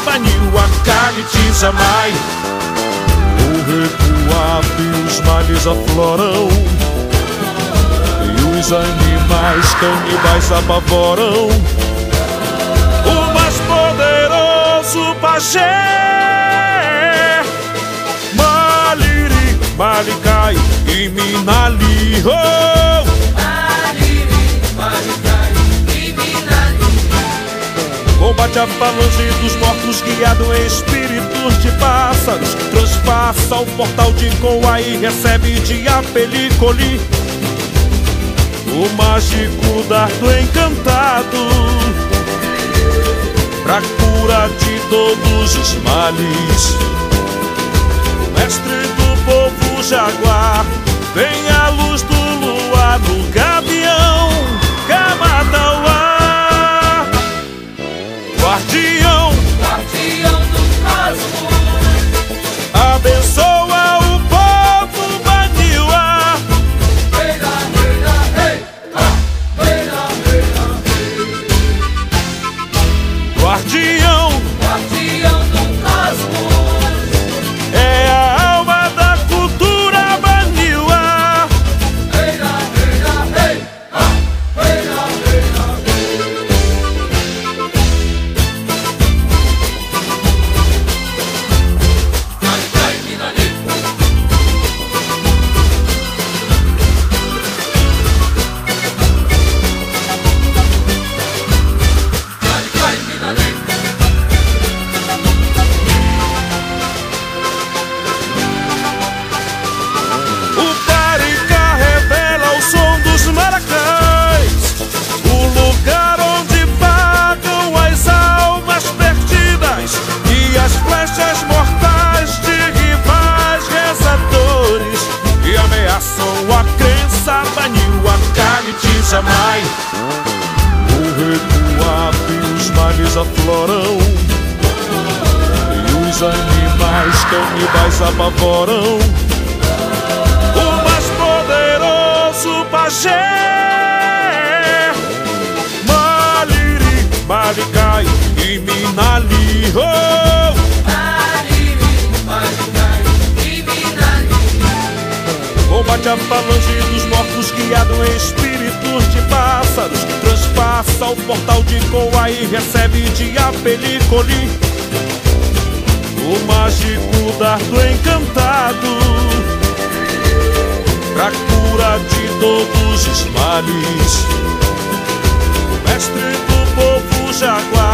banil a Caritizamai. O recuado e os males afloram, e os animais canibais apavoram o mais poderoso pajé. Maliri, Malicai e Minali, oh! Maliri, Malicai e Minali. Combate a falange dos mortos, guiado em espíritos de pássaros. Transpassa o portal de Koa e recebe de Apelicoli o mágico dardo encantado, pra cura de todos os males. O mestre do povo jaguar, vem a luz do luar no gavião Kamadauá. Guardião, Guardião do cosmos, abençoa o povo Baniwa. Reina, reina, rei, reina, reina, rei. Guardião, Guardião do cosmos, é a alma da cultura Baniwa. reina, reina, rei, reina, reina, rei. Malicai, Minali. Malicai, Minali. O Paricá revela o som dos maracães, o lugar onde pagam as almas perdidas e as flechas mortais de rivais rezadores que ameaçam a crença banil a Caritizamai. O recuado e os males afloram, e os animais canibais apavoram o mais poderoso pajé. Maliri, Malicai e Minali, oh! Maliri, Malicai e Minali. Combate a falange dos mortos, guiado em espíritos de pássaros. Transpassa o portal de Koa e recebe de Apelicoli o mágico dardo encantado, pra cura de todos os males. O mestre do povo jaguar,